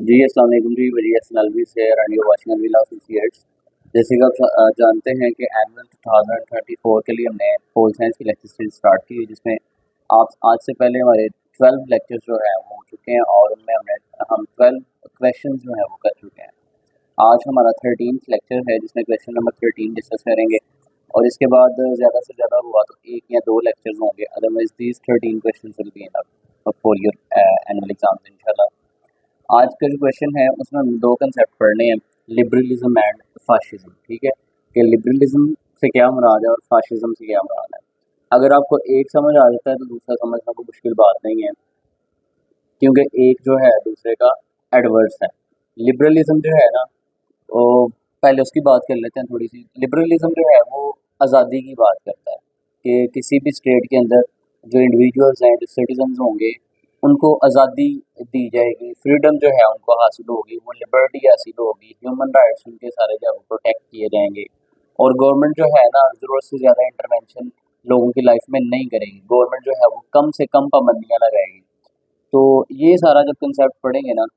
जी, अस्सलाम वालेकुम जी, वजी हसन अलवी से and you watching Alvil associates. जैसे कि आप जानते हैं कि एनुअल 2034 के लिए हमने पोल साइंस की लेक्चर सीरीज स्टार्ट की है, जिसमें आप आज से पहले हमारे 12 लेक्चर्स जो हैं वो हो चुके हैं और उनमें हम 12 क्वेश्चंस जो हैं वो कर चुके हैं। आज हमारा 13th लेक्चर है जिसमें क्वेश्चन नंबर 13 डिस्कस करेंगे और इसके बाद ज़्यादा से ज़्यादा हुआ तो एक या दो लेक्चर्स होंगे, otherwise these 13 questions will be enough for your annual exams इंशाल्लाह। आज का जो क्वेश्चन है उसमें हम दो कंसेप्ट पढ़ने हैं, लिबरलिज्म एंड फाशिज्म। ठीक है, कि लिबरलिज्म से क्या मुराद है और फाशिज्म से क्या मुराद है। अगर आपको एक समझ आ जाता है तो दूसरा समझना कोई मुश्किल बात नहीं है, क्योंकि एक जो है दूसरे का एडवर्स है। लिबरलिज्म जो है ना, वो पहले उसकी बात कर लेते हैं थोड़ी सी। लिबरलिज्म जो है वो आज़ादी की बात करता है कि किसी भी स्टेट के अंदर जो इंडिविजुअल्स हैं, जो सिटीजन्स होंगे, उनको आज़ादी दी जाएगी, फ्रीडम जो है उनको हासिल होगी, वो लिबर्टी हासिल होगी, ह्यूमन राइट्स उनके सारे जो है वो प्रोटेक्ट किए जाएंगे। और गवर्नमेंट जो है ना, ज़रूरत से ज़्यादा इंटरवेंशन लोगों की लाइफ में नहीं करेगी। गवर्नमेंट जो है वो कम से कम पाबंदियाँ लगाएगी। तो ये सारा जब कंसेप्ट पढ़ेंगे ना,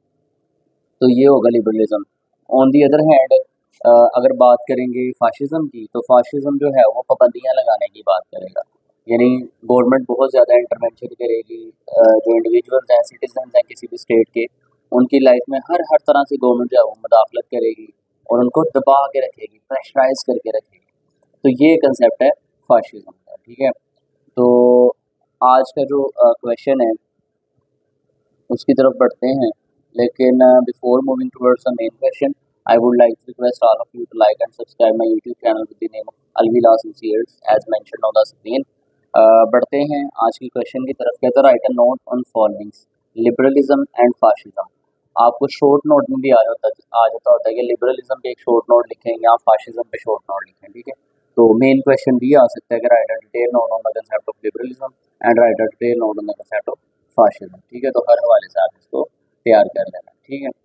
तो ये होगा liberalism. On the other hand अगर बात करेंगे फाशिज्म की, तो फाशिज्म जो है वो पाबंदियाँ लगाने की बात करेगा। यानी गवर्नमेंट बहुत ज़्यादा इंटरवेंशन करेगी, जो इंडिविजुअल्स हैं, सिटीजन हैं किसी भी स्टेट के, उनकी लाइफ में हर हर तरह से गवर्नमेंट जो है वो मुदाखलत करेगी और उनको दबा के रखेगी, प्रेशराइज करके रखेगी। तो ये कंसेप्ट है फाशिज्म का। ठीक है, तो आज का जो क्वेश्चन है उसकी तरफ बढ़ते हैं। लेकिन before moving towards the main question, I would like to request all of you to like and subscribe my YouTube channel with the name of Alvil associates as mentioned on the screen. बढ़ते हैं आज की question की तरफ। कहता है write a note on followings liberalism and fascism. आपको short note में भी आ जाता होता है कि लिबरलिज्म पे एक शॉर्ट नोट लिखें या फाशिज्म पे शॉर्ट नोट लिखें। ठीक है, तो मेन क्वेश्चन भी आ सकता है कि write a detail note on the concept of liberalism and write a detail note on the concept of fascism. ठीक है, तो हर हवाले से आप इसको तैयार कर लेना। ठीक है,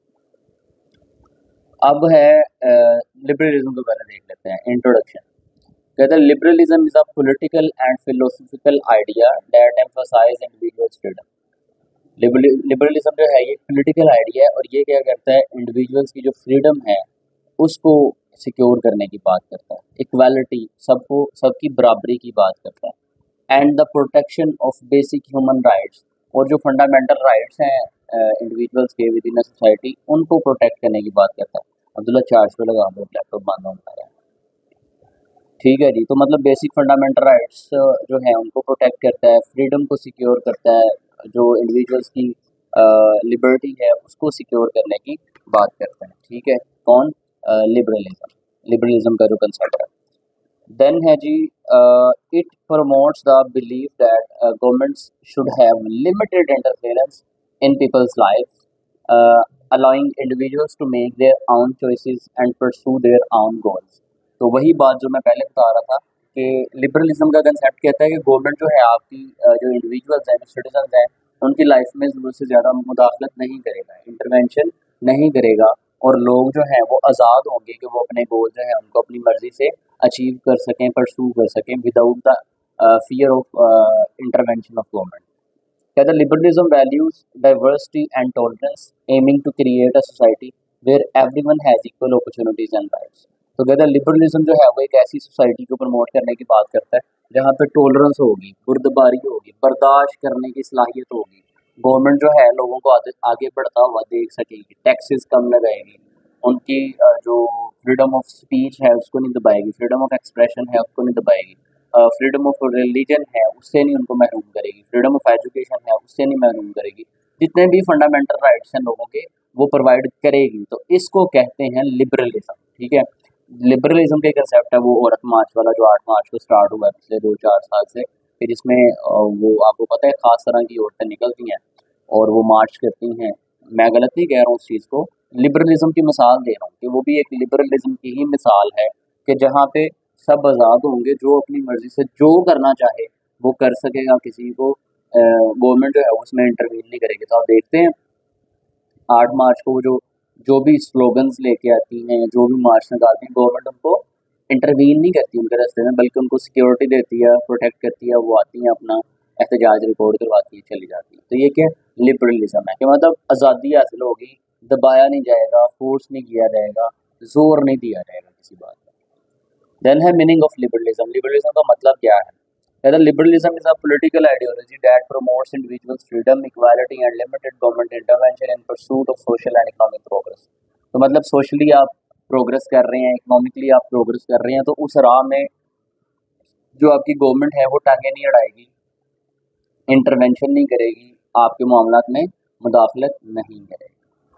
अब है लिबरलिज्म को पहले देख लेते हैं। इंट्रोडक्शन कहते हैं liberalism is a political and philosophical idea that emphasize individual freedom. Liberalism जो है ये पॉलिटिकल आइडिया है और ये क्या करता है, इंडिविजुअल्स की जो फ्रीडम है उसको सिक्योर करने की बात करता है। इक्वालिटी, सबको सबकी बराबरी की बात करता है। And the protection of basic human rights, और जो फंडामेंटल राइट्स हैं इंडिविजुअल्स के विद इन अ सोसाइटी, उनको प्रोटेक्ट करने की बात करता है। अब्दुल्ला चार्ज पे लगा दो, लैपटॉप बंद होने लगा है। ठीक है जी, तो मतलब बेसिक फंडामेंटल राइट्स जो हैं उनको प्रोटेक्ट करता है, फ्रीडम को सिक्योर करता है, जो इंडिविजुअल्स की लिबर्टी है उसको सिक्योर करने की बात करता है। ठीक है, कौन? लिबरलिज्म। लिबरलिज्म का जो कंसेप्ट है। देन है जी, it promotes the belief that governments should have limited interference in people's life, allowing individuals to make their own choices and pursue their own goals. तो वही बात जो मैं पहले बता रहा था कि लिबरलिज्म का कंसेप्ट कहता है कि गवर्नमेंट जो है आपकी जो इंडिविजुअल्स हैं, जो सिटीजन हैं, उनकी लाइफ में ज़रूरत से ज़्यादा मुदाखलत नहीं करेगा, इंटरवेंशन नहीं करेगा, और लोग जो हैं वो आज़ाद होंगे कि वो अपने गोल जो है उनको अपनी मर्जी से अचीव कर सकें, परसू कर सकें without the fear of intervention of government. कहता है liberalism values diversity and tolerance, aiming to create a society where everyone has equal opportunities and rights. तो कहता है लिबरलिज्म जो है वो एक ऐसी सोसाइटी को प्रमोट करने की बात करता है जहाँ पे टॉलरेंस होगी, बुर्दबारी होगी, बर्दाश्त करने की सलाहियत होगी। गवर्नमेंट जो है लोगों को आगे बढ़ता हुआ देख सकेगी, टैक्सेस कम लगाएगी, उनकी जो फ्रीडम ऑफ स्पीच है उसको नहीं दबाएगी, फ्रीडम ऑफ एक्सप्रेशन है उसको नहीं दबाएगी, फ्रीडम ऑफ रिलीजन है उससे नहीं उनको महरूम करेगी, फ्रीडम ऑफ एजुकेशन है उससे नहीं महरूम करेगी। जितने भी फंडामेंटल राइट्स हैं लोगों के वो प्रोवाइड करेगी। तो इसको कहते हैं लिबरलिज्म। ठीक है, लिबरलिज्म के कंसेप्ट है वो औरत मार्च वाला, जो 8 मार्च को स्टार्ट हुआ है पिछले 2-4 साल से। फिर इसमें वो आपको पता है खास तरह की औरतें निकलती हैं और वो मार्च करती हैं। मैं गलत नहीं कह रहा हूँ उस चीज़ को, लिबरलिज्म की मिसाल दे रहा हूँ कि वो भी एक लिबरलिज्म की ही मिसाल है कि जहाँ पे सब आज़ाद होंगे, जो अपनी मर्जी से जो करना चाहे वो कर सकेगा, किसी को गवर्नमेंट जो है उसमें इंटरवीन नहीं करेगी। तो आप देखते हैं 8 मार्च को जो जो भी स्लोगन्स लेके आती हैं, जो भी मार्च निकालती हैं, गवर्नमेंट उनको इंटरवीन नहीं करती उनके रास्ते में, बल्कि उनको सिक्योरिटी देती है, प्रोटेक्ट करती है। वो आती हैं अपना एहतजाज रिकॉर्ड करवाती है, चली जाती है। तो ये क्या लिबरलिज्म है कि मतलब आज़ादी हासिल होगी, दबाया नहीं जाएगा, फोर्स नहीं किया जाएगा, जोर नहीं दिया जाएगा किसी बात पर। देन है मीनिंग ऑफ लिबरलिज्म। लिबरलिज्म का मतलब क्या है? कहता liberalism is a political ideology that promotes individuals freedom, equality and limited government intervention in pursuit of social and economic progress. तो मतलब सोशली आप प्रोग्रेस कर रहे हैं, इकोनॉमिकली आप प्रोग्रेस कर रहे हैं, तो उस राह में जो आपकी गवर्नमेंट है वो टांगे नहीं अड़ाएगी, इंटरवेंशन नहीं करेगी, आपके मामलात में मुदाखलत नहीं करेगी।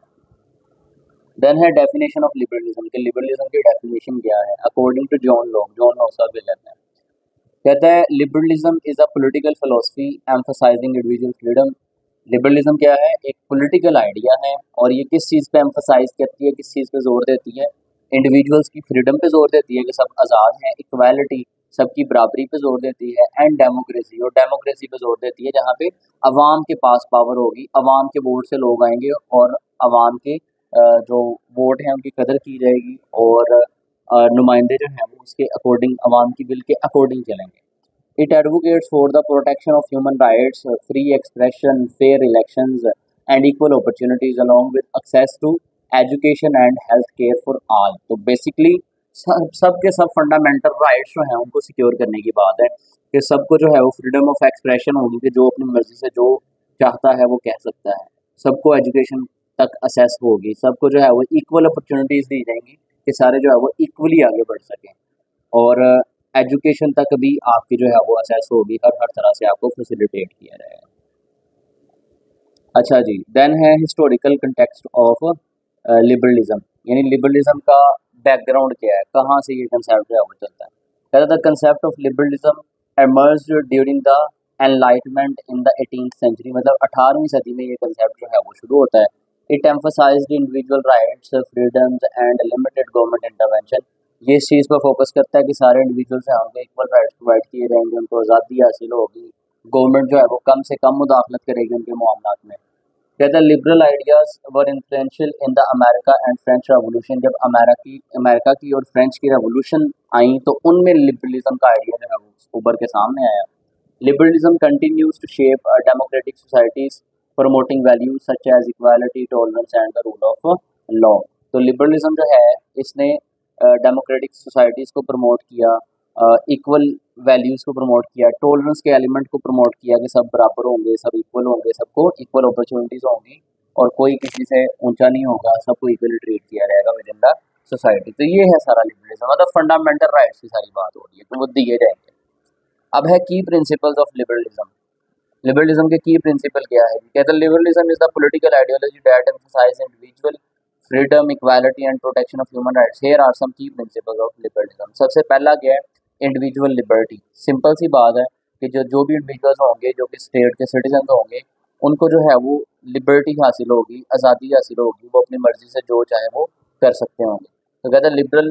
देन है डेफिनेशन ऑफ लिबरलिज्म कि लिबरलिज्म की डेफिनेशन क्या है according to John Locke. John Locke साहब क्या कहते हैं? कहता है liberalism is a political philosophy emphasizing individual freedom. Liberalism क्या है? एक पॉलिटिकल आइडिया है, और ये किस चीज़ पे एम्फसाइज करती है, किस चीज़ पे जोर देती है? इंडिविजुअल्स की फ्रीडम पे जोर देती है कि सब आज़ाद हैं, इक्वालिटी सबकी बराबरी पे जोर देती है, एंड डेमोक्रेसी, और डेमोक्रेसी पे जोर देती है जहाँ पे अवाम के पास पावर होगी, अवाम के वोट से लोग आएंगे और अवाम के जो वोट हैं उनकी कदर की जाएगी, और नुमाइंदे जो हैं वो उसके अकॉर्डिंग अवाम की विल के अकॉर्डिंग चलेंगे। It advocates for the protection of human rights, free expression, fair elections, and equal opportunities, along with access to education and health care for all. तो बेसिकली सब के सब फंडामेंटल राइट्स जो हैं उनको सिक्योर करने की बात है कि सबको जो है वो फ्रीडम ऑफ एक्सप्रेशन होगी कि जो अपनी मर्जी से जो चाहता है वो कह सकता है, सबको एजुकेशन तक असेस होगी, सबको जो है वो इक्वल अपॉर्चुनिटीज़ दी जाएंगी कि सारे जो है वो इक्वली आगे बढ़ सकें, और एजुकेशन तक भी आपकी जो है वो असेस होगी, हर तरह से आपको फैसिलिटेट किया जाएगा। अच्छा जी, देन है हिस्टोरिकल कंटेक्स्ट ऑफ लिबरलिज्म, यानी लिबरलिज्म का बैकग्राउंड क्या है, कहाँ से ये कंसेप्ट जो है वो चलता है। कहता the concept of liberalism emerged during the enlightenment in the 18th century, मतलब 18वीं सदी में ये कंसेप्ट जो है वो शुरू होता है। It emphasized individual rights, freedoms and limited government intervention. ये इस चीज़ पर फोकस करता है कि सारे इंडिविजुअल्स हैं उनको इक्वल राइट्स प्रोवाइड किए जाएंगे, उनको आज़ादी हासिल होगी, गवर्नमेंट जो है वो कम से कम मुदाखलत करेगी उनके मामलात में। कहता है liberal ideas were influential in the America and French revolution. जब अमेरिका की और फ्रेंच की रेवोल्यूशन आई तो उनमें लिबरलिज्म का आइडिया जो है वो उभर के सामने आया। Liberalism continues to shape democratic societies promoting values such as equality, tolerance and the rule of law. तो लिबरलिज्म जो है इसने डेमोक्रेटिक सोसाइटीज़ को प्रमोट किया, इक्वल वैल्यूज़ को प्रमोट किया, टॉलरेंस के एलिमेंट को प्रमोट किया कि सब बराबर होंगे, सब इक्वल होंगे, सबको इक्वल अपॉर्चुनिटीज़ होंगी और कोई किसी से ऊंचा नहीं होगा, सबको इक्वली ट्रीट किया जाएगा विद इन द सोसाइटी। तो ये है सारा लिबरलिज्म, मतलब फंडामेंटल राइट्स की सारी बात हो रही है, तो वो दिए जाएंगे। अब है की प्रिंसिपल्स ऑफ लिबरलिज्म। लिबरलिज्म के की प्रिंसिपल क्या है? कहते हैं liberalism is the political ideology that emphasize individual freedom, equality and protection of human rights. Here are some key principles of liberalism. सबसे पहला क्या है? Individual liberty. सिंपल सी बात है कि जो भी इंडिविजुअल्स होंगे, जो कि स्टेट के सिटीजन होंगे, उनको जो है वो लिबर्टी हासिल होगी, आज़ादी हासिल होगी, वो अपनी मर्जी से जो चाहे वो कर सकते होंगे। तो कहते हैं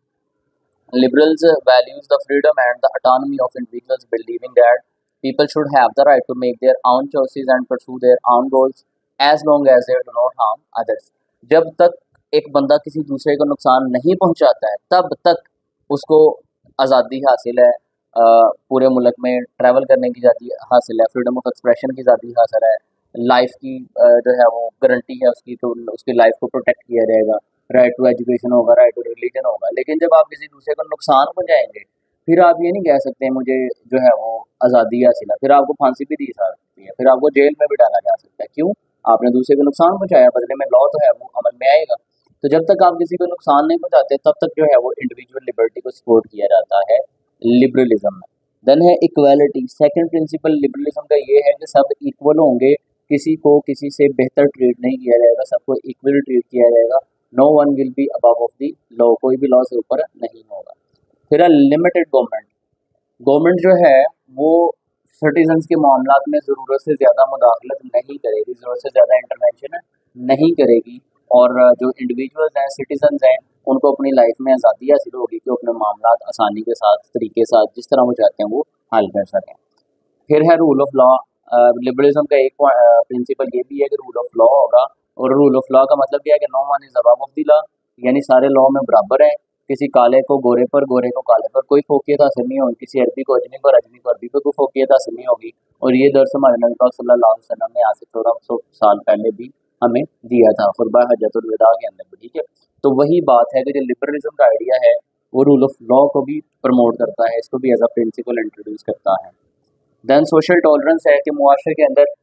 liberals values the freedom and the autonomy of individuals, believing that people should have the right to make their own choices and pursue their own goals as long as they do not harm others। जब तक एक बंदा किसी दूसरे को नुकसान नहीं पहुंचाता है तब तक उसको आज़ादी हासिल है, पूरे मुल्क में ट्रैवल करने की आज़ादी हासिल है, फ्रीडम ऑफ एक्सप्रेशन की आज़ादी हासिल है, लाइफ की जो है वो गारंटी है उसकी, तो उसकी लाइफ को प्रोटेक्ट किया जाएगा, राइट टू एजुकेशन होगा, राइट टू रिलीजन होगा। लेकिन जब आप किसी दूसरे को नुकसान पहुंचाएंगे फिर आप ये नहीं कह सकते मुझे जो है वो आज़ादी हासिल है, फिर आपको फांसी भी दी जा सकती है, फिर आपको जेल में भी डाला जा सकता है। क्यों? आपने दूसरे को नुकसान पहुंचाया, बदले में लॉ तो है वो अमल में आएगा। तो जब तक आप किसी को नुकसान नहीं पहुंचाते तब तक जो है वो इंडिविजुअल लिबर्टी को सपोर्ट किया जाता है लिबरलिज्म में। देन है इक्वालिटी। सेकंड प्रिंसिपल लिबरलिज्म का ये है कि सब इक्वल होंगे, किसी को किसी से बेहतर ट्रीट नहीं किया जाएगा, सबको इक्वली ट्रीट किया जाएगा। No one will be above of the law, कोई भी लॉ से ऊपर नहीं होगा। फिर है लिमिटेड गवर्नमेंट। गवर्नमेंट जो है वो सिटीजन्स के मामलात में ज़रूरत से ज़्यादा मुदाखलत नहीं करेगी, ज़रूरत से ज़्यादा इंटरवेंशन नहीं करेगी, और जो इंडिविजुअल्स हैं, सिटीजन्स हैं, उनको अपनी लाइफ में आज़ादी हासिल होगी कि वो अपने मामलात आसानी के साथ, तरीके के साथ, जिस तरह वो चाहते हैं वो हल कर सकें। फिर है रूल ऑफ लॉ। लिबरलिज्म का एक प्रिंसिपल ये भी है कि रूल ऑफ लॉ होगा, और रूल ऑफ लॉ का मतलब क्या है कि no one is above of the law, यानी सारे लॉ में बराबर है, किसी काले को गोरे पर, गोरे को काले पर कोई फोकियत हासिल नहीं होगी, किसी अरबी को अजमी पर, अजमी को अरबी पर कोई फोकियत हासिल नहीं होगी। और ये दर्स हमारे नबी पाक सल्लल्लाहु अलैहि वसल्लम ने आज से 1400 साल पहले भी हमें दिया था खुतबा हज्जतुल विदा के अंदर भी, ठीक है। तो वही बात है कि जो लिबरलिज्म का आइडिया है वो रूल ऑफ लॉ को भी प्रमोट करता है, इसको भी एज अ प्रिंसिपल इंट्रोड्यूस करता है। देन सोशल टॉलरेंस है कि मुआशरे के अंदर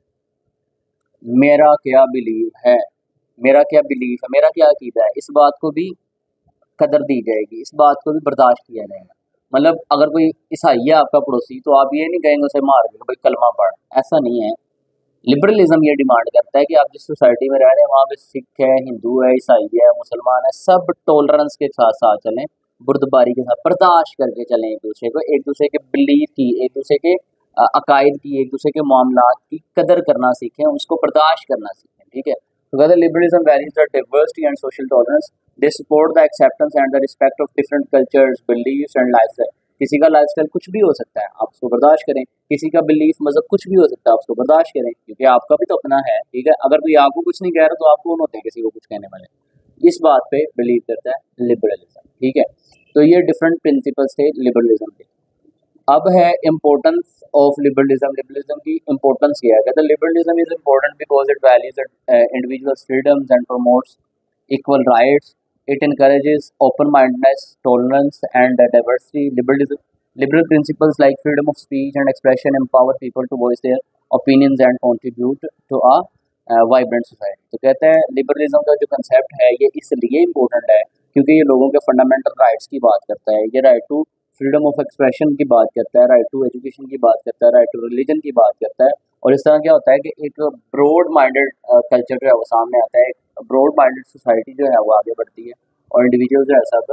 मेरा क्या बिलीव है, मेरा क्या बिलीफ है, मेरा क्या अकीदा है, इस बात को भी कदर दी जाएगी, इस बात को भी बर्दाश्त किया जाएगा। मतलब अगर कोई ईसाई है आपका पड़ोसी तो आप ये नहीं कहेंगे उसे मार दो भाई कलमा पढ़, ऐसा नहीं है। लिबरलिज्म ये डिमांड करता है कि आप जिस सोसाइटी में रह रहे हैं वहाँ पे सिख है, हिंदू है, ईसाई है, मुसलमान है, सब टॉलरेंस के साथ साथ चलें, बुर्दबारी के साथ बर्दाश्त करके चलें एक दूसरे को, एक दूसरे के बिलीफ की, एक दूसरे के अकायद की, एक दूसरे के मामलात की कदर करना सीखें, उसको बर्दाश्त करना सीखें, ठीक है। Together, liberalism values the diversity and social tolerance. They support the acceptance and the respect of different cultures, beliefs and lifestyle. किसी का लाइफस्टाइल कुछ भी हो सकता है, आप उसको बर्दाश्त करें। किसी का बिलीफ मजहब कुछ भी हो सकता है, आप उसको बर्दाश्त करें, क्योंकि आपका भी तो अपना है, ठीक है। अगर कोई आपको कुछ नहीं कह रहा तो आप कौन होते हैं किसी को कुछ कहने वाले। इस बात पे बिलीव करता है लिबरलिज्म, ठीक है। तो ये डिफरेंट प्रिंसिपल्स थे लिबरलिज्म के। अब है इम्पोर्टेंस ऑफ लिबरलिज्म। लिबरलिज्म की इम्पोर्टेंस क्या है? कहते हैं liberalism is important because it values individuals freedoms and promotes equal rights, it encourages open-mindedness, tolerance and diversity. Liberal principles like freedom of speech and expression empower people to voice their opinions and contribute to a vibrant society. तो कहते हैं liberalism का जो concept है ये इसलिए important है क्योंकि ये लोगों के फंडामेंटल राइट्स की बात करता है, ये right to freedom of expression की बात करता है, राइट टू एजुकेशन की बात करता है, राइट टू रिलीजन की बात करता है। और इस तरह क्या होता है कि एक ब्रॉड माइंडेड कल्चर जो है वो सामने आता है, एक ब्रॉड माइंडेड सोसाइटी जो है वो आगे बढ़ती है और इंडिविजुअल जो है सब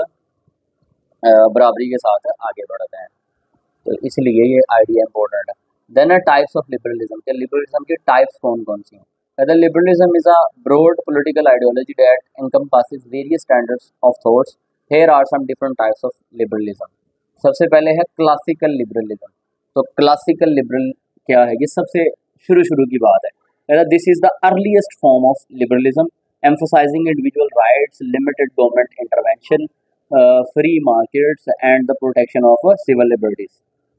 बराबरी के साथ आगे बढ़ते हैं। तो इसलिए ये आइडिया इंपॉर्टेंट है। देन है टाइप्स ऑफ लिबरलिज्म के लिबरलिज्म की टाइप्स कौन कौन सी हैं? कहते हैं liberalism is a broad political ideology that encompasses various standards of thoughts. Here are some different types of liberalism. सबसे पहले है क्लासिकल लिबरलिज्म। तो क्लासिकल लिबरल क्या है? ये सबसे शुरू की बात है। This is the earliest form of liberalism emphasizing individual rights, limited government intervention, free markets and the protection of civil liberties.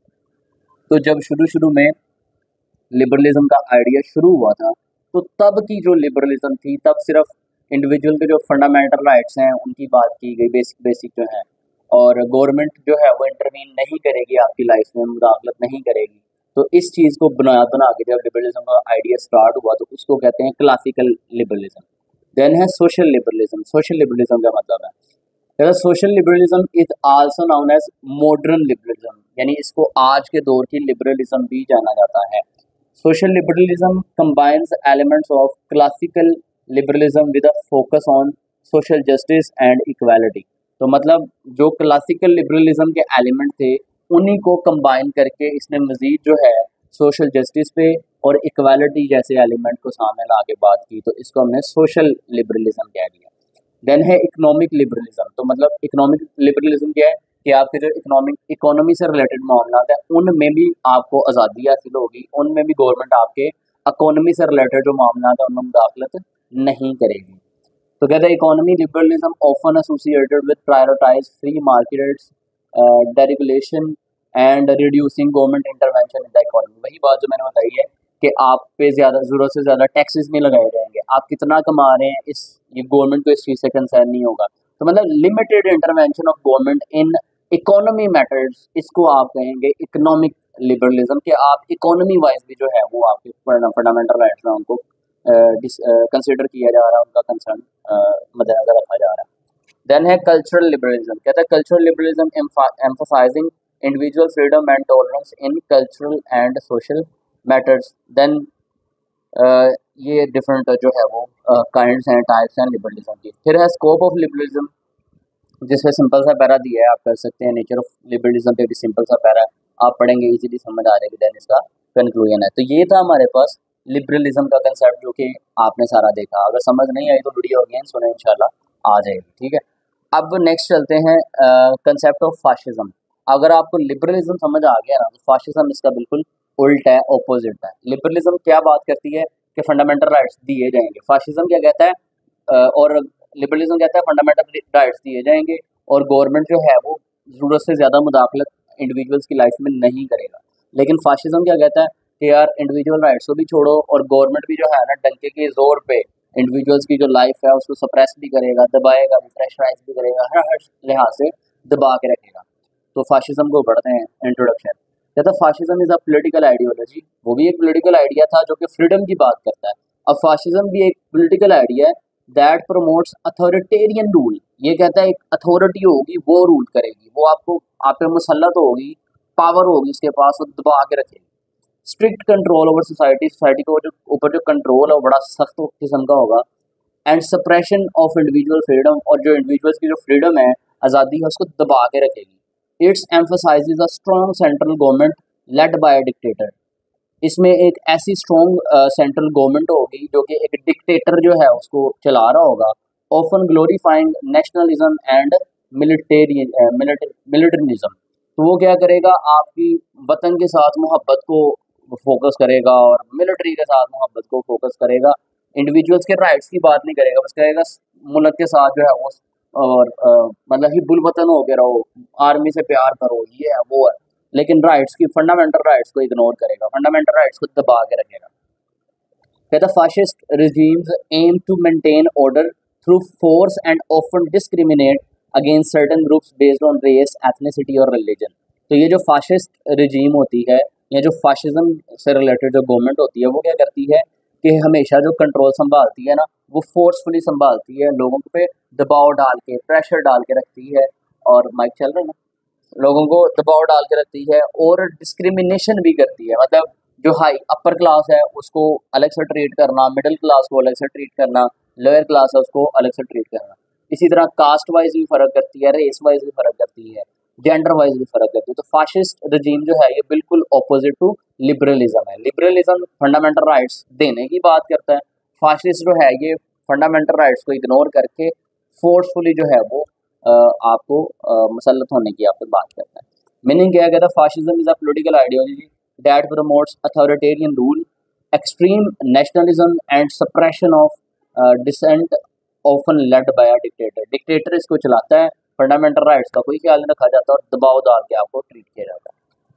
तो जब शुरू में लिबरलिज्म का आइडिया शुरू हुआ था तो तब की जो लिबरलिज्म थी तब सिर्फ इंडिविजुअल के जो फंडामेंटल राइट्स हैं उनकी बात की गई, बेसिक जो है, और गवर्नमेंट जो है वो इंटरवीन नहीं करेगी आपकी लाइफ में, मुदाखलत नहीं करेगी। तो इस चीज़ को बुनियाद बना के जब लिबरलिज्म का आइडिया स्टार्ट हुआ तो उसको कहते हैं क्लासिकल लिबरलिज्म। देन है सोशल लिबरलिज्म। सोशल लिबरलिज्म का मतलब है social liberalism is also known as modern liberalism, यानी इसको आज के दौर की लिबरलिज्म भी जाना जाता है। Social liberalism combines elements of classical liberalism with a focus on social justice and equality. तो मतलब जो क्लासिकल लिबरलिज्म के एलिमेंट थे उन्हीं को कंबाइन करके इसने मजीद जो है सोशल जस्टिस पे और इक्वालिटी जैसे एलिमेंट को सामने ला के बात की, तो इसको हमने सोशल लिबरलिज्म कह दिया। देन है इकोनॉमिक लिबरलिज्म। तो मतलब इकोनॉमिक लिबरलिज्म क्या है कि आपके जो इकोनॉमी से रिलेटेड मामला है उनमें भी आपको आज़ादी हासिल होगी, उनमें भी गवर्नमेंट आपके इकोनॉमी से रिलेटेड जो मामला है उनमें मुदाखलत नहीं करेगी। तो कहते हैं economy liberalism often associated with prioritize free markets, deregulation and reducing government intervention in the economy. वही बात जो मैंने बताई है कि आप पे ज़्यादा ज़रूरत से ज़्यादा टैक्सेस नहीं लगाए जाएंगे, आप कितना कमा रहे हैं ये गवर्नमेंट को इस चीज़ से कंसर्न नहीं होगा। तो मतलब limited intervention of government in economy matters, इसको आप कहेंगे इकोनॉमिक लिबरलिज्म, कि आप इकोनॉमी वाइज भी जो है वो आपके फंडामेंटल राइट्स हैं उनको कंसिडर किया जा रहा है, उनका कंसर्न मद्देनजर रखा जा रहा है। देन है कल्चरल लिबरलिज्म। कहता है cultural liberalism emphasizing individual freedom and tolerance in cultural and social matters. Then ये डिफरेंट जो है वो काइंड्स हैं, टाइप्स हैं लिबरलिज्म की। फिर है स्कोप ऑफ लिबरलिज्म, जिसमें सिंपल सा पैरा दिया है, आप कर सकते हैं। नेचर ऑफ लिबरलिज्म पे भी सिंपल सा पैरा है, आप पढ़ेंगे इजीली समझ आ जाएगी। देन इसका कंक्लूजन है। तो ये था हमारे पास लिबरलिज्म का कंसेप्ट जो कि आपने सारा देखा। अगर समझ नहीं आई तो वीडियो अगेन सुने, इंशाल्लाह आ जाएगी, ठीक है। अब नेक्स्ट चलते हैं कंसेप्ट ऑफ फाशिज्म। अगर आपको लिबरलिज्म समझ आ गया ना तो फाशिज्म इसका बिल्कुल उल्टा है, ऑपोजिट है। लिबरलिज्म क्या बात करती है कि फंडामेंटल राइट्स दिए जाएंगे, फाशिज्म क्या कहता है और लिबरलिज्म कहता है फंडामेंटल राइट्स दिए जाएंगे और गवर्नमेंट जो है वो ज़रूरत से ज़्यादा मुदाखलत इंडिविजुअल्स की लाइफ में नहीं करेगा। लेकिन फाशिज्म क्या कहता है कि यार इंडिविजुअल राइट्स को भी छोड़ो और गवर्नमेंट भी जो है ना डंके के जोर पे इंडिविजुअल्स की जो लाइफ है उसको सप्रेस भी करेगा, दबाएगा भी, प्रेशराइज भी करेगा, हर हर लिहाज से दबा के रखेगा। तो फाशिज्म को पढ़ते हैं इंट्रोडक्शन। कहता fascism is a political ideology, वो भी एक पॉलिटिकल आइडिया था जो कि फ्रीडम की बात करता है। अब फाशिज्म भी एक पॉलिटिकल आइडिया है दैट प्रमोट्स अथॉरिटेरियन रूल। ये कहता है एक अथॉरिटी होगी वो रूल करेगी, वो आपको आप पे मुसल्लत होगी, पावर होगी उसके पास, वो दबा के रखेगी। Strict control over society, society को जो ऊपर जो कंट्रोल है वो बड़ा सख्त किस्म का होगा। And suppression of individual freedom, और जो इंडिविजुअल्स की जो फ्रीडम है, आज़ादी है, उसको दबा के रखेगी। It's emphasizes a strong central government led by a dictator. इसमें एक ऐसी स्ट्रॉन्ग सेंट्रल गवर्नमेंट होगी जो कि एक डिक्टेटर जो है उसको चला रहा होगा। Often glorifying nationalism and militarism. तो वो क्या करेगा, आपकी वतन के साथ मोहब्बत को फोकस करेगा और मिलिट्री के साथ मोहब्बत को फोकस करेगा। इंडिविजुअल्स के राइट्स की बात नहीं करेगा, बस कहेगा मुल्क के साथ जो है वो और मतलब ही बुलवतन हो के रहो, आर्मी से प्यार करो, ये है वो है। लेकिन राइट्स की, फंडामेंटल राइट्स को इग्नोर करेगा, फंडामेंटल राइट्स को दबा के रखेगा। कहता fascist regimes aim to maintain order through force and often discriminate against certain groups based on race, ethnicity और religion। तो ये जो फाशिस्ट रिजीम होती है या जो फाशिज्म से रिलेटेड जो गवर्नमेंट होती है वो क्या करती है कि हमेशा जो कंट्रोल संभालती है ना वो फोर्सफुली संभालती है, लोगों पे दबाव डाल के, प्रेशर डाल के रखती है। और माइक चल रहा है ना, लोगों को दबाव डाल के रखती है और डिस्क्रिमिनेशन भी करती है। मतलब जो हाई अपर क्लास है उसको अलग से ट्रीट करना, मिडिल क्लास को अलग से ट्रीट करना, लोअर क्लास है उसको अलग से ट्रीट करना। इसी तरह कास्ट वाइज भी फर्क करती है, रेस वाइज भी फर्क करती है, जेंडर वाइज भी फर्क करती है। तो फाशिस्ट रजीम जो है ये बिल्कुल ऑपोजिट टू लिबरलिज्म है। लिबरलिज्म फंडामेंटल राइट्स देने की बात करता है, फाशिस्ट जो है ये फंडामेंटल राइट्स को इग्नोर करके फोर्सफुली जो है वो आपको मुसल्लत होने की आपसे बात करता है। मीनिंग क्या कहता है, fascism is a political ideology that promotes authoritarian rule, extreme nationalism and suppression of dissent often led by a dictator. Dictator इसको चलाता है, फंडामेंटल राइट्स का कोई ख्याल नहीं रखा जाता और दबाव डाल के आपको ट्रीट किया जाता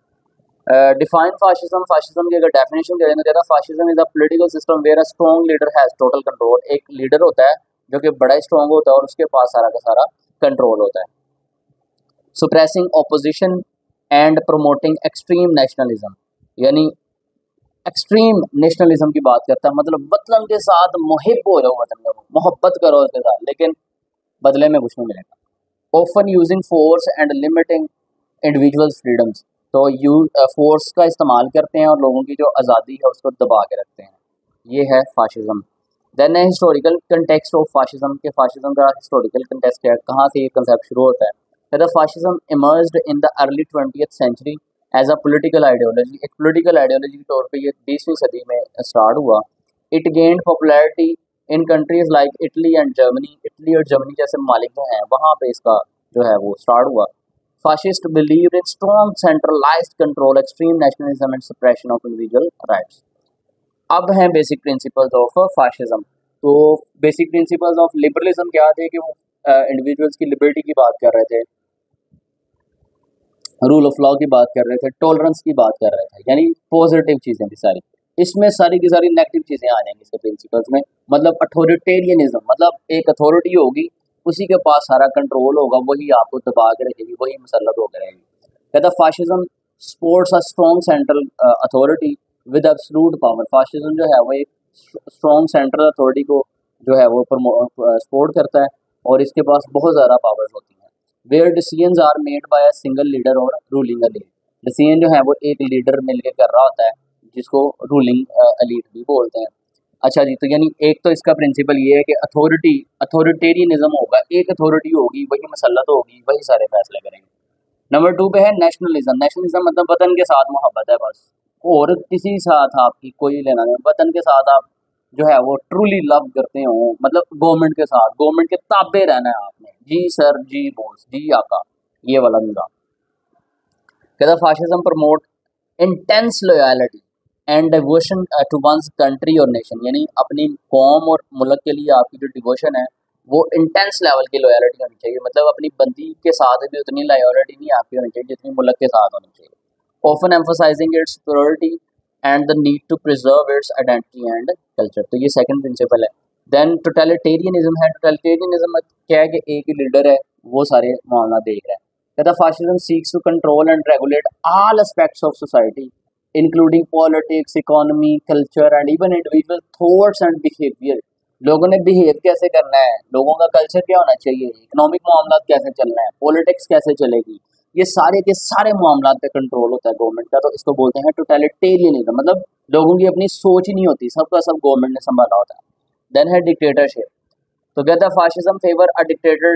है। डिफाइन फाशिज्म, फाशिज्म की अगर डेफिनेशन करें तो कहता है fascism is a political system where a strong leader has total control. एक लीडर होता है जो कि बड़ा ही स्ट्रॉन्ग होता है और उसके पास सारा का सारा कंट्रोल होता है। Suppressing opposition and promoting extreme nationalism, यानी एक्सट्रीम नेशनलिज्म की बात करता है, मतलब वतन के साथ मुहिब हो जाओ, वतन का मोहब्बत करो उसके साथ, लेकिन बदले में कुछ नहीं मिलेगा। Often using force and limiting individuals freedoms, तो फोर्स का इस्तेमाल करते हैं और लोगों की जो आज़ादी है उसको दबा के रखते हैं। ये है फाशिज्म। देन है हिस्टोरिकल कंटेक्स्ट ऑफ फाशिज्म, के फाशिज्म का हिस्टोरिकल कंटेक्स्ट है, कहाँ से ये कंसेप्ट शुरू होता है। कहता fascism emerged in the early 20th century as a political ideology. एक पॉलिटिकल आइडियोलॉजी के तौर पे ये 20वीं सदी में स्टार्ट हुआ। It gained popularity in countries like Italy and Germany. Italy और जर्मनी जैसे ममालिक जो हैं वहाँ पे इसका जो है वो स्टार्ट हुआ। Fascist believe in strong centralized control, extreme nationalism and suppression of individual rights. अब हैं बेसिक प्रिंसिपल्स ऑफ फाशिज्म। तो बेसिक प्रिंसिपल्स ऑफ लिबरलिज्म क्या थे कि वो इंडिविजुअल्स की लिबर्टी की बात कर रहे थे, रूल ऑफ लॉ की बात कर रहे थे, टॉलरेंस की बात कर रहे थे, यानी पॉजिटिव चीज़ें थी सारी। इसमें सारी की सारी नेगेटिव चीज़ें आ जाएंगी इसके प्रिंसिपल्स में। मतलब अथॉरिटेरियनिज्म, मतलब एक अथॉरिटी होगी उसी के पास सारा कंट्रोल होगा, वही आपको दबा के रखेगी, वही मुसल्लत होकर रहेगी। कहता fascism supports a strong central authority with absolute power. Fascism जो है वो एक स्ट्रॉन्ग सेंट्रल अथॉरिटी को जो है वो सपोर्ट करता है और इसके पास बहुत ज़्यादा पावर्स होती हैं। Where decisions are made by a single leader और रूलिंग एलीट। डिसीजन जो है वो एक लीडर मिलके कर रहा होता है जिसको रूलिंग एलीट भी बोलते हैं। अच्छा जी, तो यानी एक तो इसका प्रिंसिपल ये है कि अथॉरिटेरियनिज्म होगा, एक अथॉरिटी होगी, वही मुसल्लत होगी, वही सारे फैसले करेंगे। नंबर 2 पे है नेशनलिज्म। नेशनलिज्म मतलब वतन के साथ मोहब्बत है बस, और किसी साथ आपकी कोई लेना नहीं। वतन के साथ आप जो है वो ट्रूली लव करते हो, मतलब गवर्नमेंट के साथ, गवर्नमेंट के ताबे रहना है आपने, जी सर, जी बॉस, जी आका, ये वाला निज़ाम। कहता fascism promote intense loyalty and devotion to one's country और नेशन, यानी अपनी कौम और मुल्क के लिए आपकी जो डिवोशन है वो इंटेंस लेवल की लॉयल्टी होनी चाहिए, मतलब अपनी बंदी के साथ भी उतनी लॉयल्टी नहीं आपकी होनी चाहिए जितनी मुल्क के साथ होनी चाहिए। Often emphasizing its purity and the need to preserve its identity and culture. तो ये सेकंड प्रिंसिपल है। देन टोटलिटेरियनिज्म है। टोटलिटेरियनिज्म क्या है कि एक ही लीडर है, वो सारे मामला देख रहा है। कहता fascism seeks to control and regulate all aspects of society including politics, economy, culture and even individual thoughts and behaviour. लोगों ने बिहेव कैसे करना है, लोगों का कल्चर क्या होना चाहिए, इकोनॉमिक मामला कैसे चलना है, पॉलिटिक्स कैसे चलेगी, ये सारे के सारे मामला पे कंट्रोल होता है गवर्नमेंट का। तो इसको बोलते हैं टोटलिटेरियनिज्म, मतलब लोगों की अपनी सोच ही नहीं होती, सबका सब गवर्नमेंट ने संभाला होता है। देन है डिक्टेटरशिप। तो कहता है fascism favour a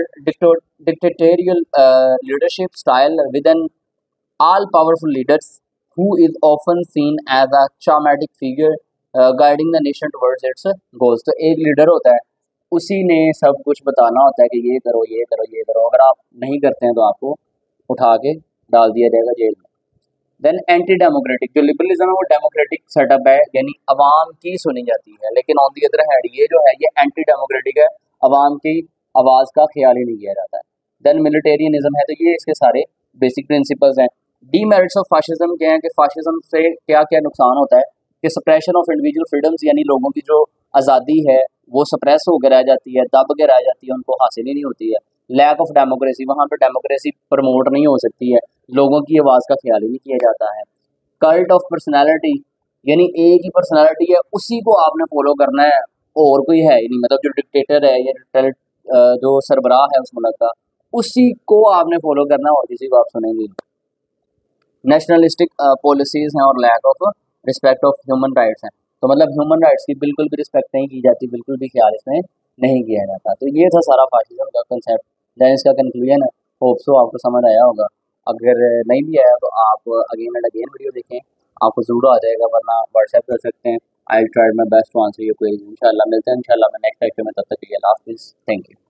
dictatorial leadership style with an all powerful leaders who is often seen as a charismatic figure guiding the nation towards its goals। तो एक लीडर होता है, उसी ने सब कुछ बताना होता है कि ये करो ये करो ये करो, अगर आप नहीं करते हैं तो आपको उठा के डाल दिया जाएगा जेल में। देन एंटी डेमोक्रेटिक, जो लिबरलिज्म है वो डेमोक्रेटिक सेटअप है, यानी अवाम की सुनी जाती है, लेकिन ऑन दी अदर हैंड ये जो है ये एंटी डेमोक्रेटिक है, अवाम की आवाज़ का ख्याल ही नहीं किया जाता है। देन मिलिटेरियनिज्म है। तो ये इसके सारे बेसिक प्रिंसिपल्स हैं। डीमेरिट्स ऑफ फाशिज्म क्या है कि फाशिज्म से क्या क्या नुकसान होता है कि सप्रेशन ऑफ इंडिविजुअल फ्रीडम्स, यानी लोगों की जो आज़ादी है वो सप्रेस होकर रह जाती है, दब के रह जाती है, उनको हासिल ही नहीं होती है। लैक ऑफ डेमोक्रेसी, वहाँ पे डेमोक्रेसी प्रमोट नहीं हो सकती है, लोगों की आवाज़ का ख्याल ही नहीं किया जाता है। कल्ट ऑफ पर्सनैलिटी, यानी एक ही पर्सनैलिटी है, उसी को आपने फॉलो करना है, और कोई है ही नहीं, मतलब जो डिक्टेटर है या जो सरबराह है उस मुल्क का, उसी को आपने फॉलो करना है और किसी को आप सुनेंगे। नेशनलिस्टिक पॉलिसीज़ हैं और lack of respect of human rights हैं। तो मतलब ह्यूमन राइट्स की बिल्कुल भी रिस्पेक्ट नहीं की जाती, बिल्कुल भी ख्याल इसमें नहीं किया जाता। तो ये था सारा फाशिज्म का कंसेप्ट। देन इसका कंक्लूजन है, होप सो आपको समझ आया होगा। अगर नहीं भी आया तो आप अगेन एंड अगेन वीडियो देखें, आपको ज़रूर आ जाएगा, वरना व्हाट्सएप कर सकते हैं। I tried my best to answer your queries. इंशाल्लाह मिलते हैं इंशाल्लाह मैं नेक्स्ट लेक्चर में, तब तक के लिए अल्लाह हाफिज़, थैंक यू।